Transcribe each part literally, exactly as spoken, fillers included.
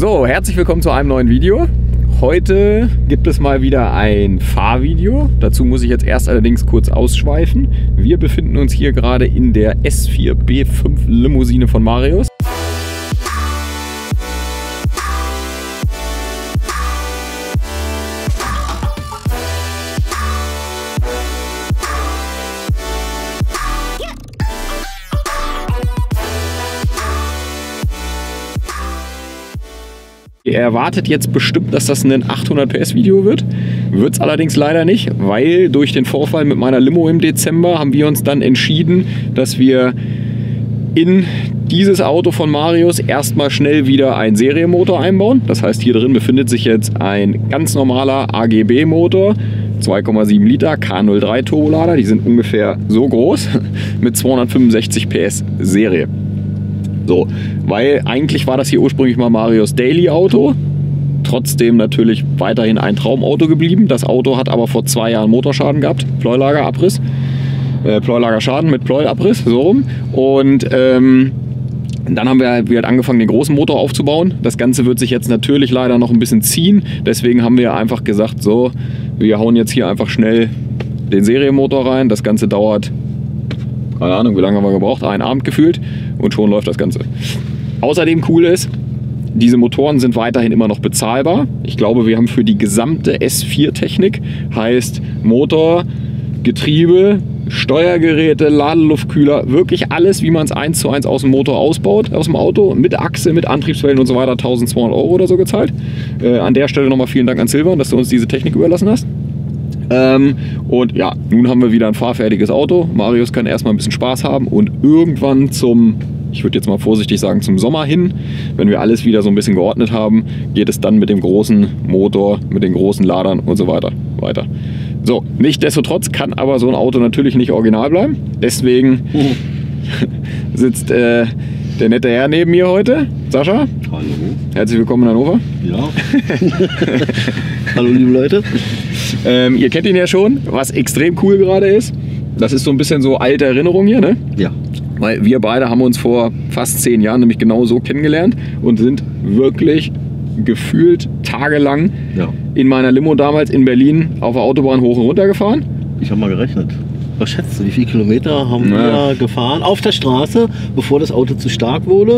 So, herzlich willkommen zu einem neuen Video. Heute gibt es mal wieder ein Fahrvideo. Dazu muss ich jetzt erst allerdings kurz ausschweifen. Wir befinden uns hier gerade in der S vier B fünf Limousine von Marius. Ihr erwartet jetzt bestimmt, dass das ein achthundert P S Video wird. Wird es allerdings leider nicht, weil durch den Vorfall mit meiner Limo im Dezember haben wir uns dann entschieden, dass wir in dieses Auto von Marius erstmal schnell wieder einen Serienmotor einbauen. Das heißt, hier drin befindet sich jetzt ein ganz normaler A G B-Motor, zwei Komma sieben Liter K null drei Turbolader. Die sind ungefähr so groß mit zweihundertfünfundsechzig P S Serie. So, weil eigentlich war das hier ursprünglich mal Marius Daily Auto, trotzdem natürlich weiterhin ein Traumauto geblieben. Das Auto hat aber vor zwei Jahren Motorschaden gehabt, Pleulager-Abriss, äh, Pleulagerschaden mit Pleulabriss, so rum. Und ähm, dann haben wir, wir halt angefangen, den großen Motor aufzubauen. Das Ganze wird sich jetzt natürlich leider noch ein bisschen ziehen, deswegen haben wir einfach gesagt, so, wir hauen jetzt hier einfach schnell den Serienmotor rein. Das Ganze dauert, keine Ahnung, wie lange haben wir gebraucht, einen Abend gefühlt und schon läuft das Ganze. Außerdem cool ist, diese Motoren sind weiterhin immer noch bezahlbar. Ich glaube, wir haben für die gesamte S vier Technik, heißt Motor, Getriebe, Steuergeräte, Ladeluftkühler, wirklich alles, wie man es eins zu eins aus dem Motor ausbaut, aus dem Auto, mit Achse, mit Antriebswellen und so weiter, eintausendzweihundert Euro oder so gezahlt. Äh, an der Stelle nochmal vielen Dank an Silvan, dass du uns diese Technik überlassen hast. Ähm, und ja, nun haben wir wieder ein fahrfertiges Auto. Marius kann erstmal ein bisschen Spaß haben und irgendwann zum, ich würde jetzt mal vorsichtig sagen, zum Sommer hin, wenn wir alles wieder so ein bisschen geordnet haben, geht es dann mit dem großen Motor, mit den großen Ladern und so weiter weiter. So, nichtsdestotrotz kann aber so ein Auto natürlich nicht original bleiben. Deswegen sitzt äh, der nette Herr neben mir heute, Sascha. Hallo. Herzlich willkommen in Hannover. Ja. Hallo liebe Leute. Ähm, ihr kennt ihn ja schon, was extrem cool gerade ist. Das ist so ein bisschen so alte Erinnerung hier, ne? Ja. Weil wir beide haben uns vor fast zehn Jahren nämlich genau so kennengelernt und sind wirklich gefühlt tagelang Ja. in meiner Limo damals in Berlin auf der Autobahn hoch und runter gefahren. Ich habe mal gerechnet. Was schätzt du, wie viele Kilometer haben Ja. wir gefahren auf der Straße, bevor das Auto zu stark wurde?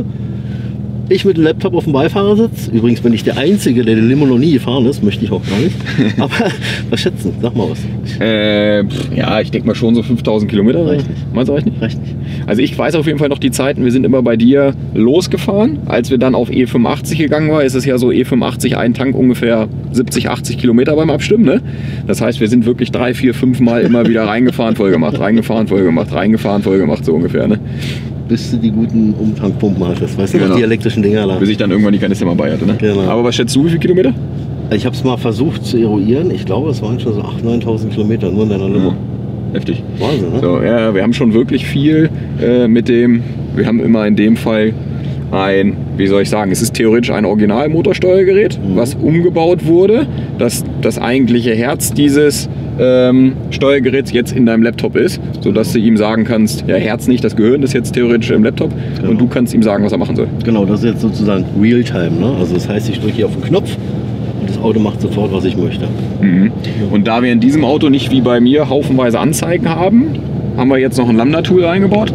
Ich mit dem Laptop auf dem Beifahrersitz. Übrigens bin ich der Einzige, der die Limo noch nie gefahren ist. Möchte ich auch gar nicht. Aber was schätzen? Sag mal was. Äh, pff, ja, ich denke mal schon so fünftausend Kilometer. Reicht nicht. Meinst du, reicht nicht? Reicht nicht. Also ich weiß auf jeden Fall noch die Zeiten, wir sind immer bei dir losgefahren. Als wir dann auf E fünfundachtzig gegangen waren, ist es ja so E fünfundachtzig, ein Tank ungefähr siebzig, achtzig Kilometer beim Abstimmen. Ne? Das heißt, wir sind wirklich drei, vier, fünf Mal immer wieder reingefahren, voll gemacht, reingefahren, voll gemacht, reingefahren, voll gemacht, so ungefähr. Ne? Bis du die guten Umtankpumpen hattest. Weißt du Genau. noch, die elektrischen Dinger da? Bis ich dann irgendwann die Kanister mal bei hatte. Ne? Genau. Aber was schätzt du, wie viele Kilometer? Ich habe es mal versucht zu eruieren. Ich glaube, es waren schon so achttausend, neuntausend Kilometer nur in deiner Limo. Ja. Heftig. Wahnsinn, ne? So, ja, wir haben schon wirklich viel äh, mit dem, wir haben immer in dem Fall ein, wie soll ich sagen, es ist theoretisch ein Original-Motorsteuergerät, Mhm. was umgebaut wurde, dass das eigentliche Herz dieses ähm, Steuergeräts jetzt in deinem Laptop ist, sodass du ihm sagen kannst, ja, Herz nicht, das Gehirn ist jetzt theoretisch im Laptop Genau. und du kannst ihm sagen, was er machen soll. Genau, das ist jetzt sozusagen Realtime. Ne? Also das heißt, ich drücke hier auf den Knopf und das Auto macht sofort, was ich möchte. Mhm. Und da wir in diesem Auto nicht wie bei mir haufenweise Anzeigen haben, haben wir jetzt noch ein Lambda-Tool eingebaut.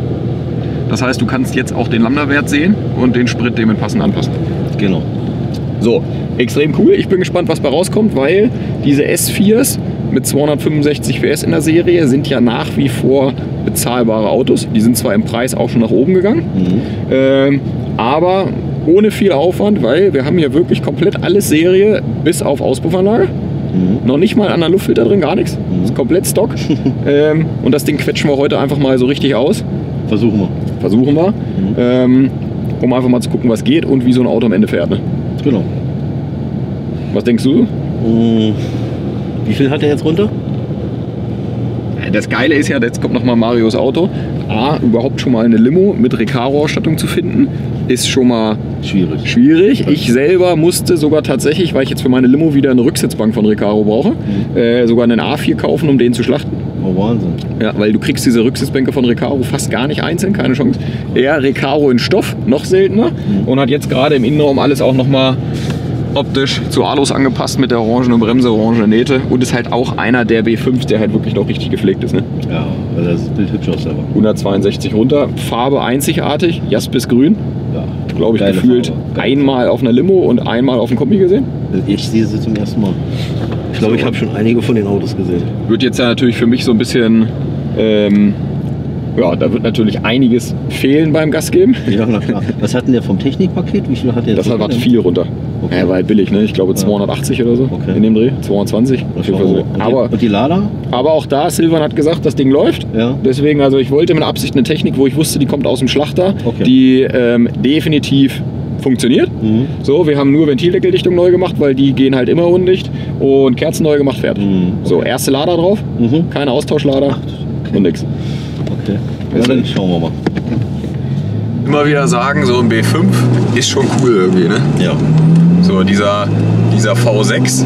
Das heißt, du kannst jetzt auch den Lambda-Wert sehen und den Sprit dementsprechend anpassen. Genau. So, extrem cool. Ich bin gespannt, was bei rauskommt, weil diese S viers mit zweihundertfünfundsechzig P S in der Serie sind ja nach wie vor bezahlbare Autos. Die sind zwar im Preis auch schon nach oben gegangen, Mhm. ähm, aber ohne viel Aufwand, weil wir haben hier wirklich komplett alles Serie bis auf Auspuffanlage. Mhm. Noch nicht mal ein anderer Luftfilter drin, gar nichts. Das ist komplett Stock. ähm, und das Ding quetschen wir heute einfach mal so richtig aus. Versuchen wir. Versuchen wir. Ähm, um einfach mal zu gucken, was geht und wie so ein Auto am Ende fährt. Ne? Genau. Was denkst du? Mhm. Wie viel hat er jetzt runter? Das Geile ist ja, jetzt kommt nochmal Marius Auto. A, überhaupt schon mal eine Limo mit Recaro-Ausstattung zu finden, ist schon mal Schwierig. schwierig. Ich selber musste sogar tatsächlich, weil ich jetzt für meine Limo wieder eine Rücksitzbank von Recaro brauche, Mhm. äh, sogar einen A vier kaufen, um den zu schlachten. Oh. Oh, Wahnsinn. Ja, weil du kriegst diese Rücksitzbänke von Recaro fast gar nicht einzeln, keine Chance. Eher Recaro in Stoff, noch seltener. Mhm. Und hat jetzt gerade im Innenraum alles auch nochmal optisch zu Alus angepasst mit der orangenen Bremse, orangene Nähte. Und ist halt auch einer der B fünf, der halt wirklich noch richtig gepflegt ist. Ne? Ja, weil das Bild hübsch aus selber. hundertzweiundsechzig runter, Farbe einzigartig, Jaspis-Grün. Ja, glaube ich, gefühlt einmal auf einer Limo und einmal auf dem Kombi gesehen. Ich sehe sie zum ersten Mal. Ich glaube, ich habe schon einige von den Autos gesehen. Wird jetzt ja natürlich für mich so ein bisschen, ähm, ja, da wird natürlich einiges fehlen beim Gas geben. Ja, na klar. Was hat denn der vom Technikpaket? Wie viel hat der? Das hat was viel runter. Okay. Ja, war halt billig, ne? Ich glaube zweihundertachtzig oder so okay. in dem Dreh, zweihundertzwanzig. Auf jeden Fall so. Und, aber, die, und die Lader? Aber auch da, Silvan hat gesagt, das Ding läuft. Ja. Deswegen, also ich wollte mit Absicht eine Technik, wo ich wusste, die kommt aus dem Schlachter, okay. die ähm, definitiv funktioniert. Mhm. So, wir haben nur Ventildeckeldichtung neu gemacht, weil die gehen halt immer undicht und Kerzen neu gemacht, fertig. Mhm. Okay. So, erste Lader drauf, mhm. keine Austauschlader okay. und nix. Okay, ja, dann schauen wir mal. Immer wieder sagen, so ein B fünf ist schon cool irgendwie, ne? Ja. So, dieser, dieser V sechs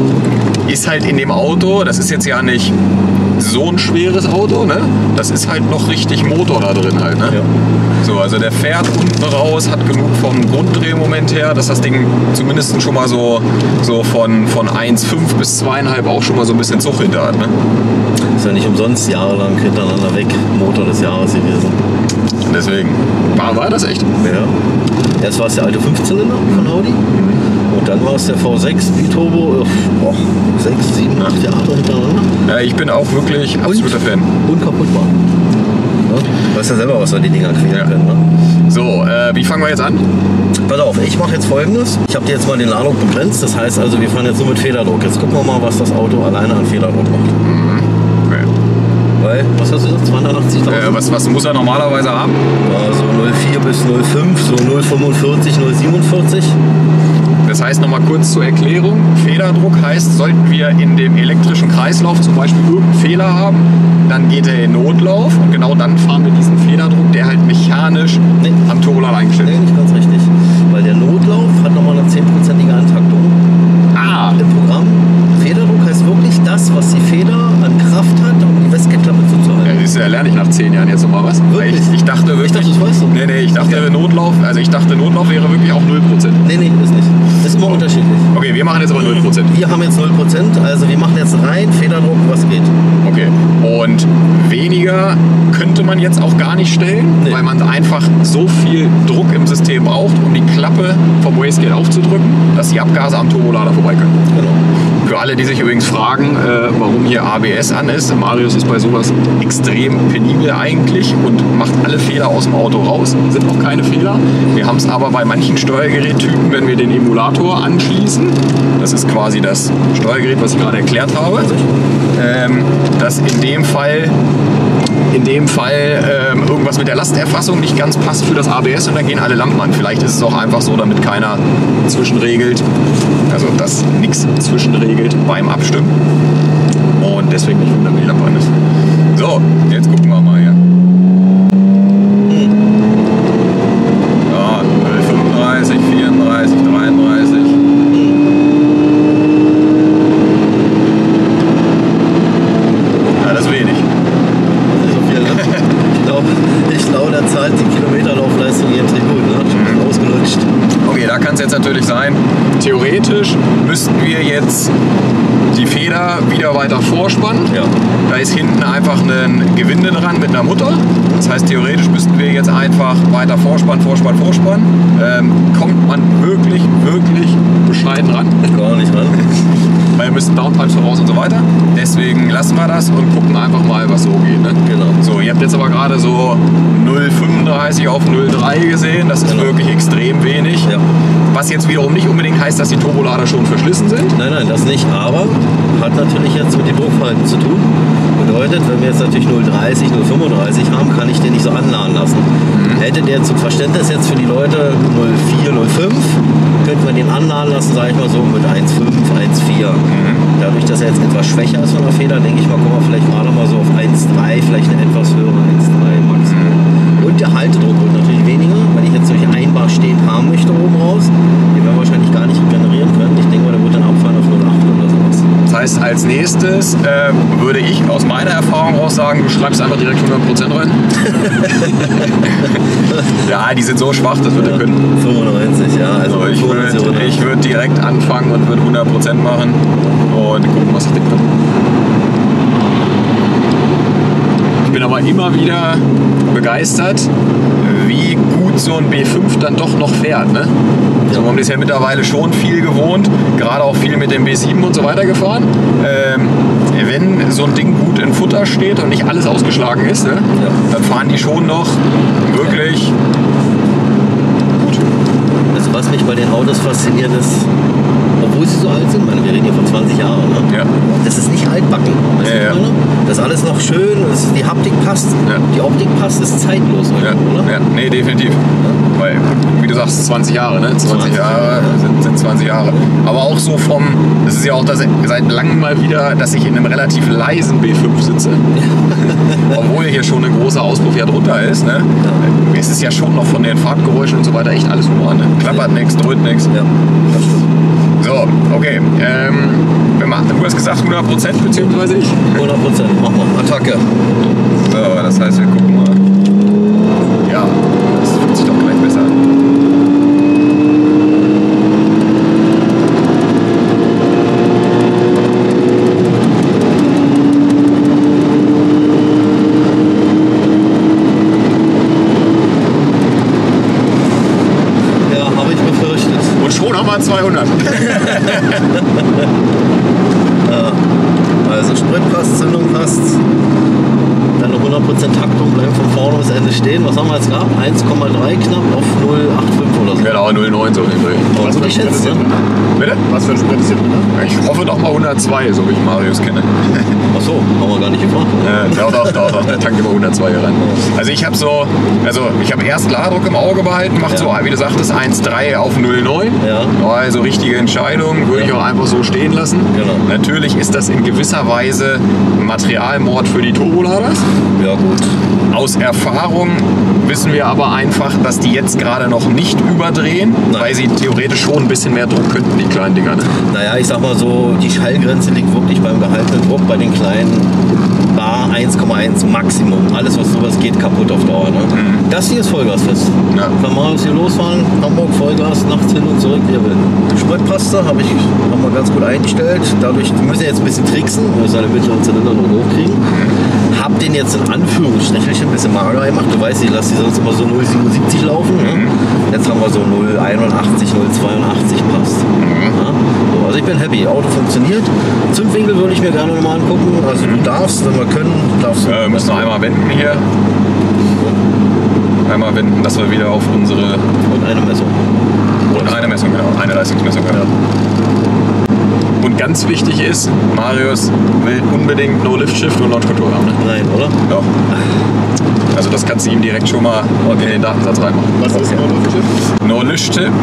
ist halt in dem Auto, das ist jetzt ja nicht so ein schweres Auto, ne? Das ist halt noch richtig Motor da drin halt, ne? Ja. So, also der fährt unten raus, hat genug vom Grunddrehmoment her, dass das Ding zumindest schon mal so, so von, von eins Komma fünf bis zwei Komma fünf auch schon mal so ein bisschen Zug hinter hat, ne? Ist ja nicht umsonst jahrelang hintereinander weg Motor des Jahres gewesen. Deswegen. War, war das echt? Ja. Erst war es der alte Fünfzylinder von Audi. Mhm. Und dann war es der V sechs Biturbo. Oh, sechs, sieben, acht Jahre hintereinander. Ja, ich bin auch wirklich absoluter Fan. Unkaputtbar. Ja? Du weißt ja selber, was da die Dinger quälen ja. können. Ne? So, äh, wie fangen wir jetzt an? Pass auf, ich mache jetzt Folgendes. Ich habe dir jetzt mal den Ladung begrenzt. Das heißt also, wir fahren jetzt nur mit Federdruck. Jetzt gucken wir mal, was das Auto alleine an Federdruck macht. Mhm. Okay. Weil, was hast du gesagt? zweihundertachtzigtausend? Äh, was, was muss er normalerweise haben? Ja, so null Komma vier bis null Komma fünf, so null Komma fünfundvierzig, null Komma siebenundvierzig. Das heißt, nochmal kurz zur Erklärung, Federdruck heißt, sollten wir in dem elektrischen Kreislauf zum Beispiel irgendeinen Fehler haben, dann geht er in Notlauf und genau dann fahren wir diesen Federdruck, der halt mechanisch nee. am Turbolader eingestellt ist. Nee, nicht ganz richtig, weil der Notlauf hat nochmal eine zehnprozentige Antaktung. Ah. Im Programm. Federdruck heißt wirklich das, was die Feder an Kraft hat, um die Westgate-Klappe zuzuhalten. Ja, das lerne ich nach zehn Jahren jetzt nochmal was. Wirklich? Ich, ich dachte wirklich... Ich dachte, das weißt du. Nee, nee, ich dachte okay. Notlauf, also ich dachte Notlauf wäre wirklich auch null Prozent. Nee, nee, ist nicht. Ist immer unterschiedlich. Okay, wir machen jetzt aber null Prozent. Wir haben jetzt null Prozent, also wir machen jetzt rein Federdruck, was geht. Okay, und weniger könnte man jetzt auch gar nicht stellen, nee. weil man einfach so viel Druck im System braucht, um die Klappe vom Wastegate aufzudrücken, dass die Abgase am Turbolader vorbei können. Genau. Für alle, die sich übrigens fragen, äh, warum hier A B S an ist, Marius ist bei sowas extrem penibel eigentlich und macht alle Fehler aus dem Auto raus. Sind auch keine Fehler. Wir haben es aber bei manchen Steuergerättypen, wenn wir den Emulator anschließen, das ist quasi das Steuergerät, was ich gerade erklärt habe, ähm, dass in dem Fall in dem Fall ähm, irgendwas mit der Lasterfassung nicht ganz passt für das A B S und dann gehen alle Lampen an. Vielleicht ist es auch einfach so, damit keiner zwischenregelt, also dass nichts zwischenregelt beim Abstimmen und deswegen nicht wundern, wie die Lampe an ist. So, jetzt gucken wir mal hier. Ja, fünfunddreißig, vierunddreißig, dreiunddreißig. Ja, das ist wenig. Ich glaube, ich glaube, da zahlt die Kilometerlaufleistung hier im Tribut, ne? Schon ausgelutscht. Okay, da kann es jetzt natürlich sein, theoretisch müssten wir jetzt die Feder wieder weiter vorspannen. Ja. Da ist hinten einfach ein Gewinde dran mit einer Mutter. Das heißt, theoretisch müssten wir jetzt einfach weiter vorspannen, vorspannen, vorspannen. Ähm, kommt man wirklich, wirklich bescheiden ran. Gar nicht ran. Weil wir müssen Downpipes voraus und so weiter. Deswegen lassen wir das und gucken einfach mal, was so geht. Ne? Genau. So, ihr habt jetzt aber gerade so null Komma fünfunddreißig auf null Komma drei gesehen. Das ist genau. wirklich extrem wenig. Ja. Was jetzt wiederum nicht unbedingt heißt, dass die Turbolader schon verschlissen sind. Nein, nein, das nicht. Aber hat natürlich jetzt mit dem Druckverhalten zu tun. Bedeutet, wenn wir jetzt natürlich null Komma dreißig, null Komma fünfunddreißig haben, kann ich den nicht so anladen lassen. Mhm. Hätte der zum Verständnis jetzt für die Leute null Komma vier, null Komma fünf, könnte man den anladen lassen, sage ich mal so, mit eins Komma fünf, eins Komma vier. Mhm. Dadurch, dass er jetzt etwas schwächer ist von der Feder, denke ich mal, kommen wir vielleicht gerade mal so auf eins Komma drei, vielleicht eine etwas höhere eins Komma drei Maximum. Mhm. Und der Haltedruck wird natürlich weniger, wenn ich jetzt solche Einbar stehend haben möchte oben raus. Den werden wir wahrscheinlich gar nicht regenerieren können. Ich denke mal, der wird dann abfallen auf null Komma acht oder sowas. Das heißt, als nächstes äh, würde ich aus meiner Erfahrung raus sagen, du schreibst einfach direkt hundert Prozent rein. Ja, die sind so schwach, das wird er können. fünfundneunzig, ja. Also, Also ich würde ich würd direkt anfangen und würde hundert Prozent machen und gucken, was das Ding wird. Ich bin aber immer wieder begeistert, wie gut so ein B fünf dann doch noch fährt. Ne? Also man ist ja mittlerweile schon viel gewohnt, gerade auch viel mit dem B sieben und so weiter gefahren. Ähm, wenn so ein Ding gut in Futter steht und nicht alles ausgeschlagen ist, ne? Ja. Dann fahren die schon noch wirklich gut. Also was mich bei den Autos fasziniert ist, obwohl sie so alt sind, meine, wir reden hier von zwanzig Jahren, ne? Ja. Das ist nicht altbacken. Weißt ja, ja. Das ist alles noch schön, das, die Haptik passt, ja. Die Optik passt, ist zeitlos, ja. Oder? Ja, nee, definitiv. Ja. Weil, wie du sagst, zwanzig Jahre, ne? zwanzig, zwanzig Jahre sind, sind zwanzig Jahre. Aber auch so vom, das ist ja auch das, seit langem mal wieder, dass ich in einem relativ leisen B fünf sitze. Obwohl hier schon ein großer Auspuff ja drunter ist, ne? Ja. Es ist ja schon noch von den Fahrtgeräuschen und so weiter echt alles human, ne? Klappert ja. nichts, dröhnt nichts. Ja, das stimmt. So, okay. Ähm, du hast gesagt hundert Prozent, beziehungsweise ich? hundert Prozent, mach mal. Attacke. So, das heißt, wir gucken mal. Ja, das fühlt sich doch gleich besser an. Ja, habe ich befürchtet. Und schon haben wir zweihundert. Ja, also Sprit passt, Zündung passt, dann eine hundert Prozent Taktung, bleiben von vorne bis Ende stehen. Was haben wir jetzt gehabt? eins Komma drei knapp auf null Komma fünfundachtzig oder so. Genau, null Komma neun so den Dreh. Was für ein Sprit ist hier drin? Bitte? Was für ein Sprit ist hier drin? Ich hoffe doch mal hundertzwei, so wie ich Marius kenne. Achso, haben wir gar nicht gefragt. Ja, doch, doch, doch, doch, der tankt immer hundertzwei hier rein. Also ich habe so, also ich habe erst Ladedruck im Auge behalten, macht ja. so, wie du sagtest, eins Komma drei auf null Komma neun. Ja. Also richtige Entscheidung, würde ja. ich auch einfach so stehen lassen. Genau. Natürlich ist das in gewisser Weise Materialmord für die Turboladers. Ja gut. Aus Erfahrung wissen wir aber einfach, dass die jetzt gerade noch nicht überdrehen, Nein. weil sie theoretisch schon ein bisschen mehr Druck könnten, die kleinen Dinger. Ne? Naja, ich sag mal so, die Schallgrenze liegt wirklich beim gehaltenen Druck bei den kleinen Bar eins Komma eins Maximum. Alles, was sowas geht, kaputt auf Dauer. Ne? Mhm. Das hier ist Vollgasfest. Ja. Kann man hier losfahren, Hamburg, Vollgas, nachts hin und zurück, wie ihr will. Spritpaste habe ich noch mal ganz gut eingestellt. Dadurch müssen wir jetzt ein bisschen tricksen, wir müssen eine mittleren Zylinder noch hochkriegen. Mhm. Hab den jetzt in Anführungsstrichelchen ein bisschen mager gemacht. Du weißt, ich lasse die sonst immer so null Komma siebenundsiebzig laufen. Ne? Mhm. Jetzt haben wir so null Komma einundachtzig, null Komma zweiundachtzig passt. Mhm. Ja? So, also ich bin happy. Auto funktioniert. Zündwinkel würde ich mir gerne nochmal angucken. Also mhm. du darfst, wenn wir können, darfst du. Äh, müssen wir einmal wenden hier. Einmal wenden, dass wir wieder auf unsere... Und eine Messung. Und eine Messung, genau. Eine Leistungsmessung. Ja. Und ganz wichtig ist, Marius will unbedingt No-Lift-Shift und Launch-Control haben. Ne? Nein, oder? Doch. Also das kannst du ihm direkt schon mal okay. in den Datensatz reinmachen. Was ist No-Lift-Shift? No-Lift-Shift.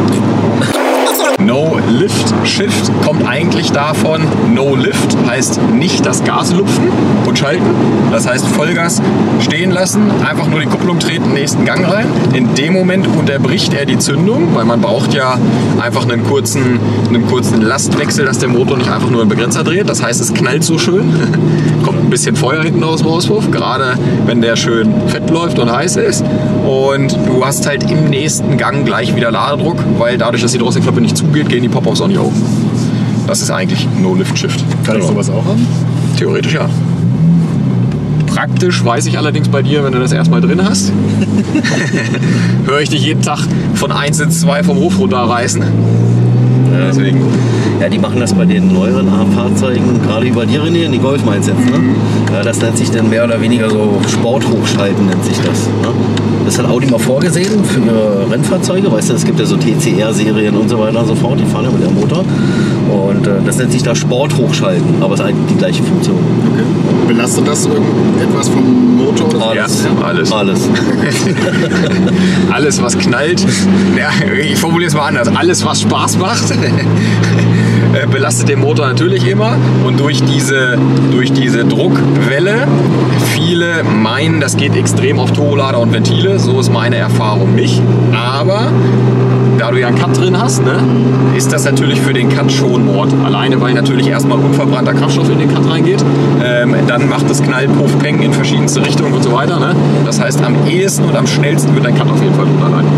No-Lift-Shift kommt eigentlich davon, No-Lift heißt nicht das Gas lupfen und schalten. Das heißt Vollgas stehen lassen, einfach nur die Kupplung treten, nächsten Gang rein. In dem Moment unterbricht er die Zündung, weil man braucht ja einfach einen kurzen, einen kurzen Lastwechsel, dass der Motor nicht einfach nur einen Begrenzer dreht. Das heißt, es knallt so schön. Kommt ein bisschen Feuer hinten aus dem Auspuff, gerade wenn der schön fett läuft und heiß ist. Und du hast halt im nächsten Gang gleich wieder Ladedruck, weil dadurch, dass die Drosselklappe nicht zugeht, gehen die Pop-Offs auch nicht auf. Das ist eigentlich No-Lift-Shift. Kann ich sowas auch haben? Theoretisch ja. Praktisch weiß ich allerdings bei dir, wenn du das erstmal drin hast, höre ich dich jeden Tag von eins ins zwei vom Hof runterreißen. Ja. Deswegen. Ja, die machen das bei den neueren A-Fahrzeugen, gerade wie bei dir, René, die Golf meinst jetzt, ne? Ja, das nennt sich dann mehr oder weniger so Sporthochschalten, nennt sich das. Ne? Das hat Audi mal vorgesehen für ihre Rennfahrzeuge, weißt du, es gibt ja so T C R-Serien und so weiter und so fort, die fahren ja mit ihrem Motor. Und äh, das nennt sich da Sporthochschalten, aber es ist eigentlich die gleiche Funktion. Okay. Belastet das irgendetwas vom Motor? Oder alles, ja, alles. Alles. Alles, was knallt. Ja, ich formuliere es mal anders. Alles, was Spaß macht, belastet den Motor natürlich immer. Und durch diese, durch diese Druckwelle, viele meinen, das geht extrem auf Turbolader und Ventile. So ist meine Erfahrung nicht. Aber da du ja einen Cut drin hast, ne, ist das natürlich für den Cut schon Mord. Alleine, weil natürlich erstmal unverbrannter Kraftstoff in den Cut reingeht. Ähm, dann macht es Knall, Puff, Peng in verschiedenste Richtungen und so weiter. Ne? Das heißt, am ehesten und am schnellsten wird dein Cut auf jeden Fall drunter leiden.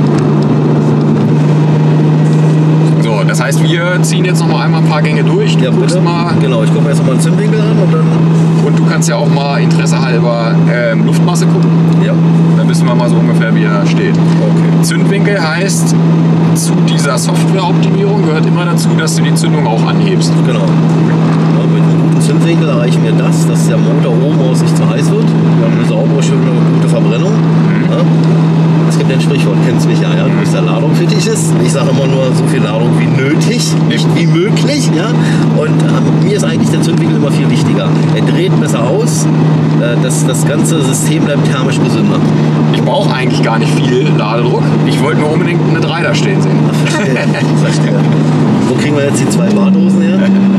So, das heißt, wir ziehen jetzt noch mal einmal ein paar Gänge durch. Du Ja, guckst bitte. mal. Genau, ich gucke mir jetzt mal einen Zündwinkel an und dann. Und du kannst ja auch mal interessehalber ähm, Luftmasse gucken. Ja. Dann wissen wir mal so ungefähr, wie er steht. Okay. Zündwinkel heißt, zu dieser Softwareoptimierung gehört immer dazu, dass du die Zündung auch anhebst. Genau. Ja, mit einem guten Zündwinkel erreichen wir das, dass der Motor oben aus sich zu heiß wird. Wir haben eine saubere, schöne, gute Verbrennung. Ja. Es gibt ein Sprichwort, kennst mich ja, ja, du bist der Ladung-Fetisch ist. Ich sage immer nur so viel Ladung wie nötig, nicht wie möglich. Ja? Und ähm, mir ist eigentlich der Zündwinkel immer viel wichtiger. Er dreht besser aus, äh, das, das ganze System bleibt thermisch gesünder. Ich brauche eigentlich gar nicht viel Ladedruck. Ich wollte nur unbedingt eine drei da stehen sehen. Verstehe, verstehe. Wo kriegen wir jetzt die zwei Bardosen her?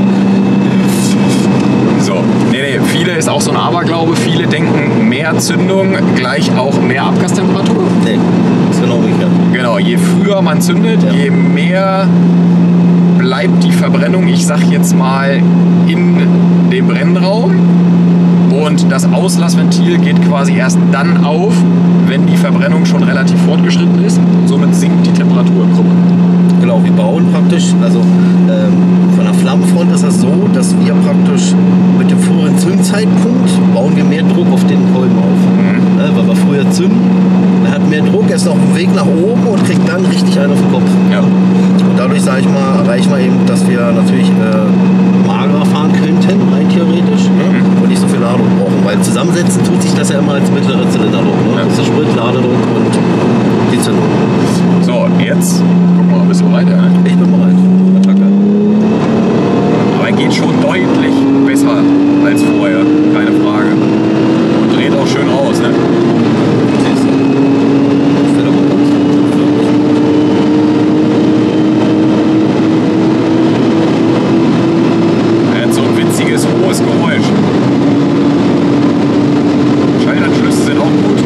So, nee, nee, viele ist auch so ein Aberglaube. Viele denken, mehr Zündung gleich auch mehr Abgastemperatur. Nee, ist genau umgekehrt. Genau, je früher man zündet, Ja. je mehr bleibt die Verbrennung, ich sag jetzt mal, in dem Brennraum. Und das Auslassventil geht quasi erst dann auf, wenn die Verbrennung schon relativ fortgeschritten ist. Und somit sinkt die Temperatur im Gruppe. Genau, wir bauen praktisch, also ähm, von der Flammenfront ist das so, dass wir praktisch mit dem früheren Zündzeitpunkt bauen wir mehr Druck auf den Kolben auf. Mhm. Äh, weil wir früher zünden, er hat mehr Druck, er ist auf dem Weg nach oben und kriegt dann richtig einen auf den Kopf. Ja. Und dadurch, sage ich mal, erreichen wir eben, dass wir natürlich äh, magerer fahren könnten, rein theoretisch, ne? Mhm. Und nicht so viel Ladedruck brauchen. Weil zusammensetzen tut sich das ja immer als mittlere Zylinderdruck. Ne? Ja. Das ist der Sprit, Ladedruck und die Zündung. So, jetzt guck mal, bist du bereit? Ja, ne? Ich bin bereit. Attacke. Aber er geht schon deutlich besser als vorher, keine Frage. Und dreht auch schön raus, ne? Siehst du? Das wird aber gut. Er hat so ein witziges, hohes Geräusch. Schaltanschlüsse sind auch gut.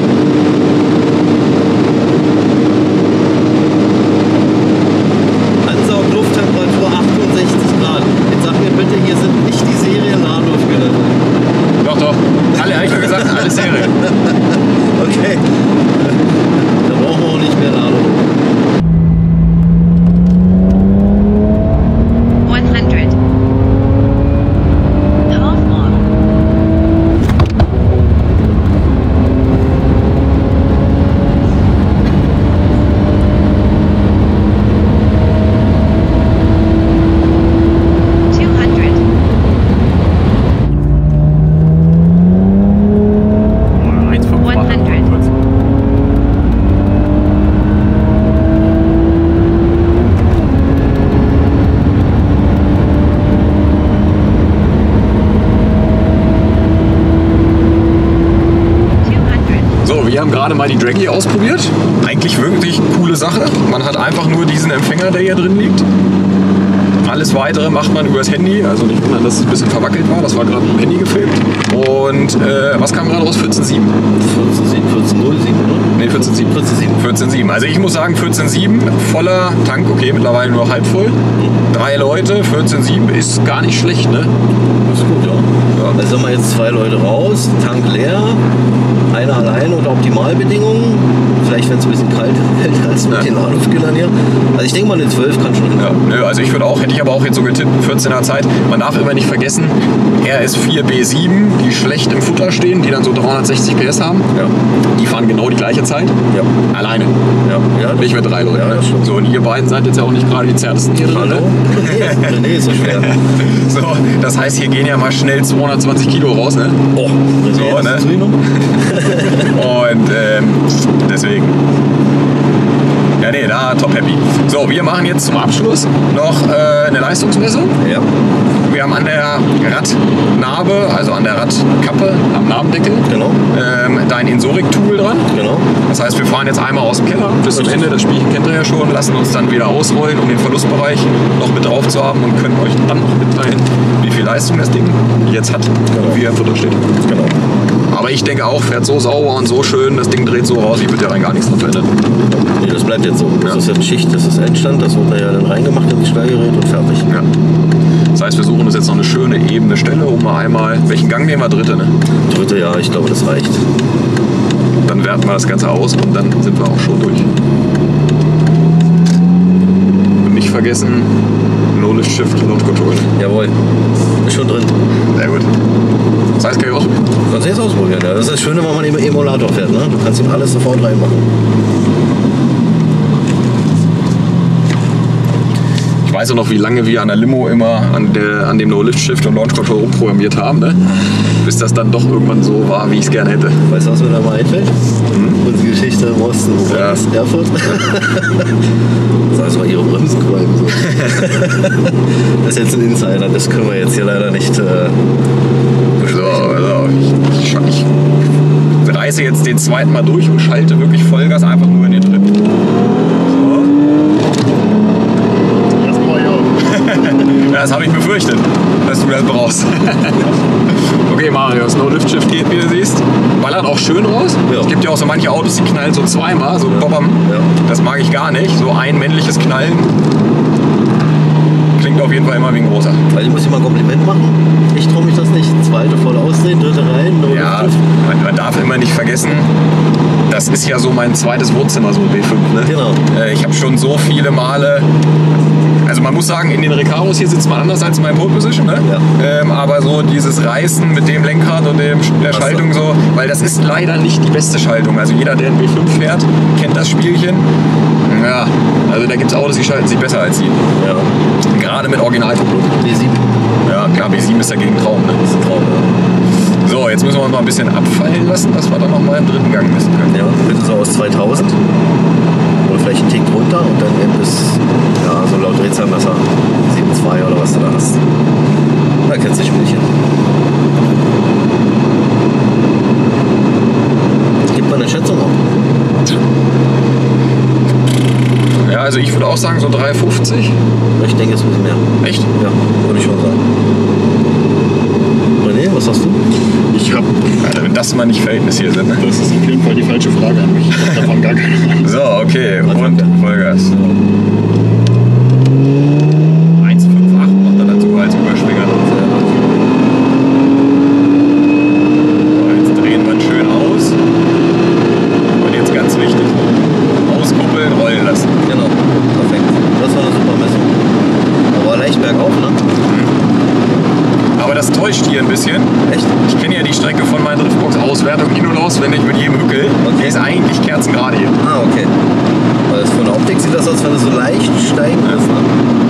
Ansaug, Lufttemperatur achtundsechzig Grad. Jetzt sag mir bitte, hier sind nicht die Serien-Ladeluftkühler drin. Doch, doch. Alle, hab ich schon gesagt, alle Serie. Okay. Da brauchen wir auch nicht mehr Ladung. one hundred. Half mile. two hundred. one hundred. two hundred. So, wir haben gerade mal die Draggy ausprobiert. Eigentlich wirklich coole Sache. Man hat einfach nur diesen Empfänger, der hier drin liegt. Alles Weitere macht man übers Handy. Also nicht wundern, dass es ein bisschen verwackelt war. Das war gerade mit dem Handy gefilmt. Und äh, was kam gerade raus? vierzehn Komma sieben. vierzehn Komma null sieben, oder? Ne, vierzehn Komma sieben. vierzehn Komma sieben. vierzehn Komma sieben. Also ich muss sagen, vierzehn Komma sieben, voller Tank, okay, mittlerweile nur noch halb voll. Drei Leute, vierzehn Komma sieben ist gar nicht schlecht, ne? Das ist gut, ja. ja. Also haben wir jetzt zwei Leute raus, Tank leer, einer allein unter Optimalbedingungen. Vielleicht, wenn es ein bisschen kalt kälter ist mit Ja. den Ladungskühlern hier. Also ich denke mal, eine zwölf kann schon hin. Ja, nö, also ich würde auch, hätte ich aber auch jetzt so getippt, vierzehner Zeit. Man darf immer nicht vergessen, R S vier B sieben, die schlecht im Futter stehen, die dann so dreihundertsechzig P S haben, Ja. die fahren genau die gleiche Zeit. Ja. Alleine. Ja. Ja, Nicht mit drei Leuten. Ja, ne? das stimmt. So, und ihr beiden seid jetzt ja auch nicht gerade die zärtesten hier drin. Hallo? Ne? Nee, nee, ist so schwer. So, das heißt, hier gehen ja mal schnell zweihundertzwanzig Kilo raus, ne? Oh, So, nee, ne? hast du zugenommen? Und ähm, deswegen. Ja, nee, da top happy. So, wir machen jetzt zum Abschluss noch äh, eine Leistungsmessung. Ja. Wir haben an der Radnabe, also an der Radkappe, am Nabendeckel, Genau. ähm, dein Insoric-Tool dran. Genau. Das heißt, wir fahren jetzt einmal aus dem Keller bis zum Richtig. Ende, das Spielchen kennt ihr ja schon, lassen uns dann wieder ausrollen, um den Verlustbereich noch mit drauf zu haben und können euch dann noch mitteilen, wie viel Leistung das Ding jetzt hat und wie er im Futter steht. Genau. Aber ich denke auch, fährt so sauber und so schön, das Ding dreht so raus, ich würde ja rein gar nichts dran verändern. Nee, das bleibt jetzt so. Das Ja. ist jetzt Schicht, das ist Endstand, das wird da ja dann reingemacht in das Steuergerät und fertig. Ja. Das heißt, wir suchen uns jetzt noch eine schöne ebene Stelle, um mal einmal, welchen Gang nehmen wir? Dritte, ne? Dritte, ja, ich glaube, das reicht. Dann werten wir das Ganze aus und dann sind wir auch schon durch. Und nicht vergessen, No Lift Shift Launch Control. Jawohl, ist schon drin. Sehr gut. Das heißt, kann ich ausprobieren. Kannst du jetzt ausprobieren, ja. Das ist das Schöne, wenn man im Emulator fährt, ne? Du kannst ihm alles sofort reinmachen. Ich weiß auch noch, wie lange wir an der Limo immer an, der, an dem No Lift Shift und Launch Control rumprogrammiert haben, ne? Bis das dann doch irgendwann so war, wie ich es gerne hätte. Weißt du, was mir da mal einfällt? Mhm. Unsere Geschichte im Osten, wo Ja. war das? Erfurt. Sag mal, ihre Bremsqualm. So. Das ist jetzt ein Insider, das können wir jetzt hier leider nicht äh, So, also ich, ich, ich reiße jetzt den zweiten Mal durch und schalte wirklich Vollgas einfach nur in den Trip. So. Das brauche ich auch. Ja, das habe ich befürchtet, dass du das brauchst. Okay, Marius, No Lift Shift geht, wie du siehst. Ballert auch schön raus. Ja. Es gibt ja auch so manche Autos, die knallen so zweimal, so bobam. Ja. Das mag ich gar nicht. So ein männliches Knallen klingt auf jeden Fall immer wie ein großer. Weil ich muss dir mal ein Kompliment machen. Ich traue mich das nicht. Zweite voll ausdrehen, dritte rein. No Ja, Lift. man, man darf immer nicht vergessen, das ist ja so mein zweites Wohnzimmer, so ein B fünf. Ne? Genau. Äh, ich habe schon so viele Male, also man muss sagen, in den Recaros hier sitzt man anders als in meinem Pole Position, ne? Ja. ähm, aber so dieses Reißen mit dem Lenkrad und dem, der Ach so. Schaltung so, weil das ist leider nicht die beste Schaltung. Also jeder, der ein B fünf fährt, kennt das Spielchen. Ja, also da gibt es Autos, die schalten sich besser als sie. Ja. Gerade mit Originalkupplung. B sieben. Ja, klar, B sieben ist dagegen ein Traum. Ne? Das ist ein Traum, ja. So, jetzt müssen wir uns mal ein bisschen abfallen lassen, dass wir dann noch mal im dritten Gang messen können. Ja, bitte so aus zweitausend. Oder vielleicht einen Tick drunter und dann eben bis, ja, so laut Drehzahlmesser sieben Komma zwei oder was du da hast. Da kennst du das Spielchen. Gib mal eine Schätzung auf. Ja, also ich würde auch sagen so drei fünfzig. Ich denke, es ist ein bisschen mehr. Echt? Ja, würde ich schon sagen. René, was sagst du? Ich habe, Alter, wenn das mal nicht Verhältnis hier sind, ne? das ist auf jeden Fall die falsche Frage an mich. Ich habe davon gar keine Ahnung. So, okay. Und Vollgas. eins Komma fünfundachtzig macht er dann sogar als Überschwinger. So, jetzt drehen wir ihn schön aus. Und jetzt ganz wichtig. Auskuppeln, rollen lassen. Genau, perfekt. Das war eine super Messung. Aber leicht bergauf, ne? Aber das täuscht hier ein bisschen. Echt? Ich kenne ja die Strecke von meiner Driftbox-Auswertung in- und auswendig mit jedem Hückel. Okay. Die ist eigentlich kerzengerade hier. Ah, okay. Weil das von der Optik sieht das aus, wenn es so leicht steigen ist, ne?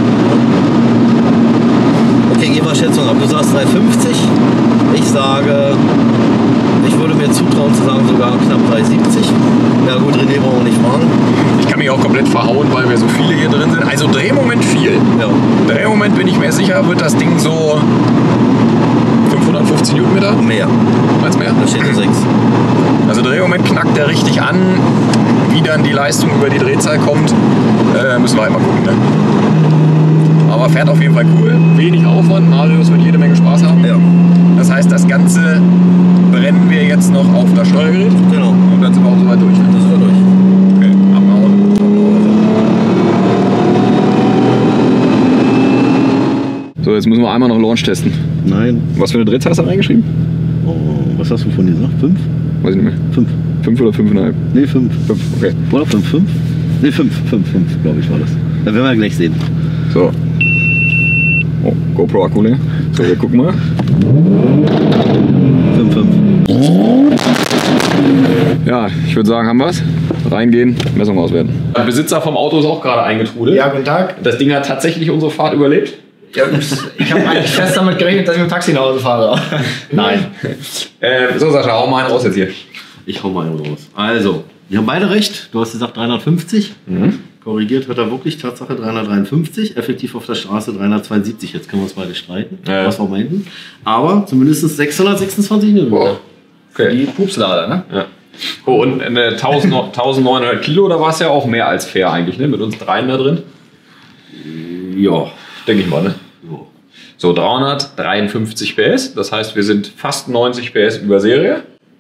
Okay, geh mal Schätzung ab. Du sagst drei fünfzig. Ich sage, ich würde mir zutrauen zu sagen sogar knapp drei siebzig. Ja gut, René brauchen wir nicht fahren. Ich kann mich auch komplett verhauen, weil wir so viele hier drin sind. Also Drehmoment viel. Ja. Drehmoment bin ich mir sicher, wird das Ding so fünfhundertfünfzig Newtonmeter. Mehr. Als mehr. Da steht eine sechs. Also Drehmoment knackt der richtig an. Wie dann die Leistung über die Drehzahl kommt, äh, müssen wir halt mal gucken. Ne? Aber fährt auf jeden Fall cool. Wenig Aufwand. Marius wird jede Menge Spaß haben. Ja. Das heißt, das Ganze brennen wir jetzt noch auf das Steuergerät. Genau. Und dann sind wir auch soweit durch. Ne? Das ist ja durch. Okay, abhauen. So, jetzt müssen wir einmal noch Launch testen. Nein. Was für eine Drehzahl hast du da reingeschrieben? Oh, was hast du von dir gesagt? Fünf? Weiß ich nicht mehr. Fünf. Fünf oder fünfeinhalb? Nee, fünf. Fünf, okay. Oder fünf? Fünf? Nee, fünf. Fünf, fünf, glaube ich, war das. Da werden wir gleich sehen. So. Oh, GoPro-Akku leer. So, wir gucken mal. Fünf, fünf. Ja, ich würde sagen, haben wir es. Reingehen, Messung auswerten. Der Besitzer vom Auto ist auch gerade eingetrudelt. Ja, guten Tag. Das Ding hat tatsächlich unsere Fahrt überlebt. Ja, ich habe eigentlich fest damit gerechnet, dass ich mit dem Taxi nach Hause fahre. Nein. Äh, so, Sascha, hau mal einen raus jetzt hier. Ich hau mal einen raus. Also, wir haben beide recht. Du hast gesagt dreihundertfünfzig. Mhm. Korrigiert hat er wirklich, Tatsache dreihundertdreiundfünfzig. Effektiv auf der Straße dreihundertzweiundsiebzig. Jetzt können wir uns beide streiten, Ja. was wir meinten. Aber zumindest sechshundertsechsundzwanzig Newtonmeter. Okay. Die Pupslader, ne? Ja. Oh, und eine neunzehnhundert Kilo, da war es ja auch mehr als fair eigentlich, ne? Mit uns dreien da drin. Ja. Denke ich mal, ne? So. So, dreihundertdreiundfünfzig P S, das heißt, wir sind fast neunzig P S über Serie.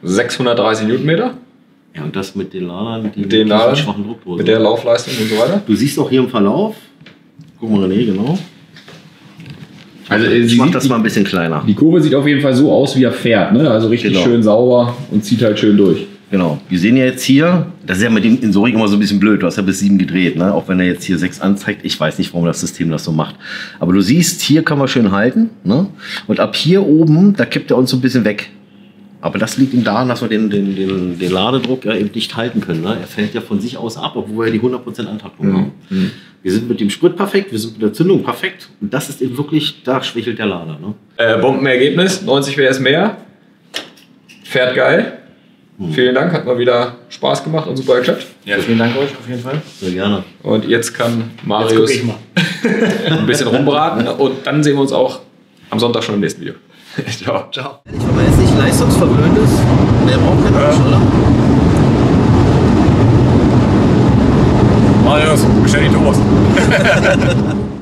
sechshundertdreißig Newtonmeter. Ja, und das mit den Ladern, die Mit den diesen Ladern, schwachen Druckdosen. mit der Laufleistung und so weiter. Du siehst auch hier im Verlauf, guck mal René, genau. Also Ich mach das mal ein bisschen kleiner. Die Kurve sieht auf jeden Fall so aus, wie er fährt, ne? Also richtig Genau. schön sauber und zieht halt schön durch. Genau. Wir sehen ja jetzt hier, das ist ja mit dem Insorik immer so ein bisschen blöd. Du hast ja bis sieben gedreht, ne? Auch wenn er jetzt hier sechs anzeigt. Ich weiß nicht, warum das System das so macht. Aber du siehst, hier kann man schön halten, ne? Und ab hier oben, da kippt er uns so ein bisschen weg. Aber das liegt ihm daran, dass wir den, den, den, den Ladedruck ja eben nicht halten können. Ne? Er fällt ja von sich aus ab, obwohl wir die hundert Prozent Antaktung Mhm. haben. Wir sind mit dem Sprit perfekt, wir sind mit der Zündung perfekt. Und das ist eben wirklich, da schwächelt der Lader. Ne? Äh, Bombenergebnis, neunzig P S mehr. Fährt geil. Vielen Dank, hat mal wieder Spaß gemacht und super geklappt. Ja, vielen Dank euch auf jeden Fall. Sehr gerne. Und jetzt kann Jetzt Marius gucke ich mal. ein bisschen rumbraten und dann sehen wir uns auch am Sonntag schon im nächsten Video. Ciao. Ciao. Wenn man jetzt nicht leistungsverwöhnt ist, der braucht keinen Abschalter. Marius, bestell die Toast.